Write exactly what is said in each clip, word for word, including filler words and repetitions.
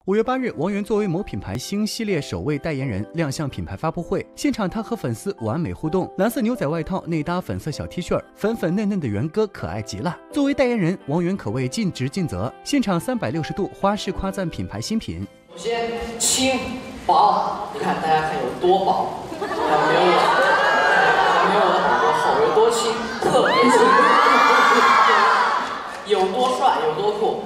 五月八日，王源作为某品牌新系列首位代言人亮相品牌发布会，现场他和粉丝完美互动，蓝色牛仔外套内搭粉色小 T 恤，粉粉嫩嫩的源哥可爱极了。作为代言人，王源可谓尽职尽责，现场三百六十度花式夸赞品牌新品。 首先轻薄，你看大家看有多薄，还没有我，还没有我的耳朵厚，有多轻，特别轻，有多帅，有多酷。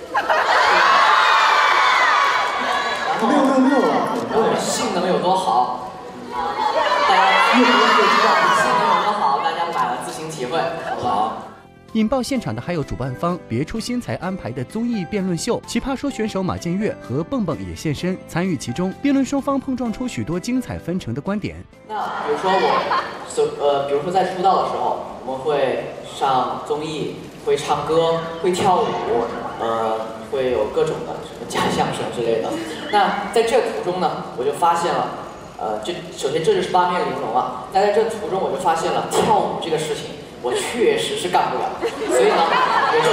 没有没有没有了， 然后性能有多好，大家越多越知道性能有多好，大家买了自行体会，好不好？ 引爆现场的还有主办方别出心裁安排的综艺辩论秀，奇葩说选手马建岳和蹦蹦也现身参与其中，辩论双方碰撞出许多精彩纷呈的观点。 那比如说我，所呃，比如说在出道的时候，我们会上综艺，会唱歌，会跳舞，呃，会有各种的什么假相声之类的。那在这途中呢，我就发现了，呃，这首先这就是八面玲珑啊。那在这途中我就发现了跳舞这个事情，我确实是干不了，所以呢，我就，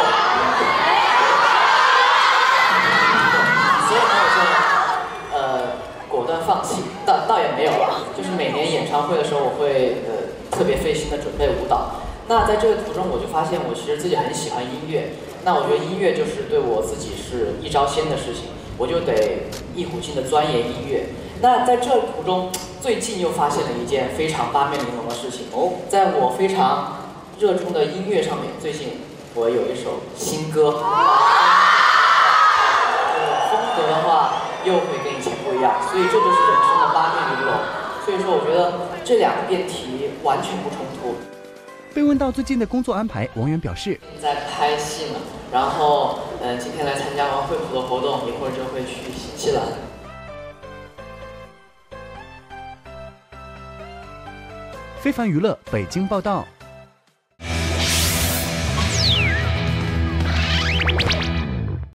所以呢，我就，呃，果断放弃。倒倒也没有了，就是每年演唱会的时候，我会呃特别费心的准备舞蹈。那在这个途中，我就发现我其实自己很喜欢音乐。那我觉得音乐就是对我自己是一招鲜的事情。我就得一股劲的钻研音乐。那在这途中，最近又发现了一件非常八面玲珑的事情哦，在我非常热衷的音乐上面，最近我有一首新歌，风格的话又会跟以前不一样，所以这就是人生的八面玲珑。所以说，我觉得这两个辩题完全不冲突。 被问到最近的工作安排，王源表示在拍戏呢，然后嗯、呃，今天来参加完惠普的活动，一会儿就会去新西兰。 非凡娱乐北京报道。